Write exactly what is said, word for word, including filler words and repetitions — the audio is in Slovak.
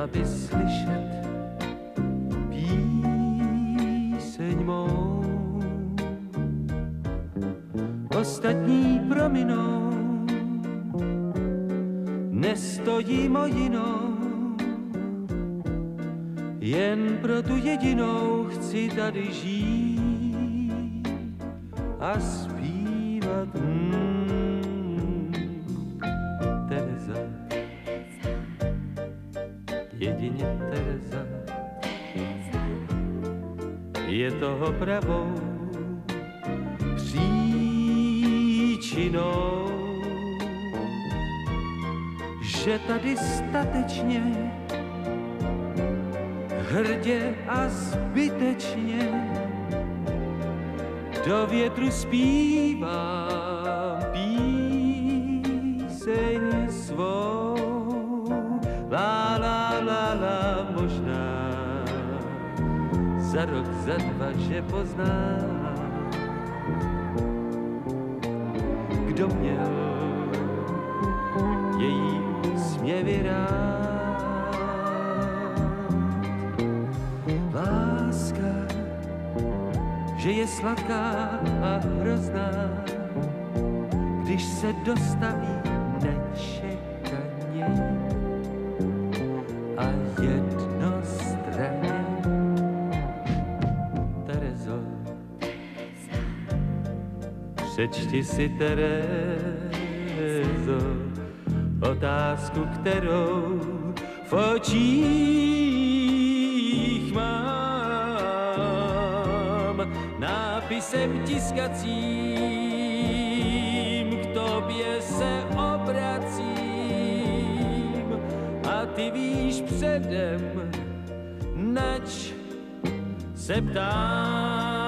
chtěla bys slyšet píseň mou. Ostatní prominou, nestojím o jinou, jen pro tu jedinou chci tady žít a zpívat. Hmm, Tereza, jedině Tereza, je toho pravou příčinou, že tady statečně, hrdě a zbytečně do větru zpívám píseň svou. La la la la, možná za rok, za dva, že poznám, kdo měl její směvy rád. Láska, že je sladká a hrozná, když se dostaví nečekaně a jednostranně. Terezo, přečti si, Terezo, otázku, kterou v očích mám, nápisem tiskacím k tobě se obracím a ty víš předem, nač se ptám.